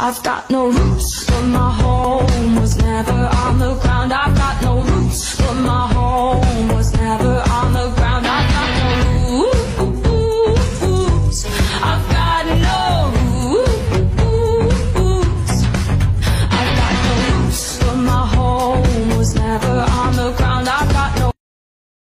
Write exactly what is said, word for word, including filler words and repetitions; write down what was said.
I've got no roots, but my home was never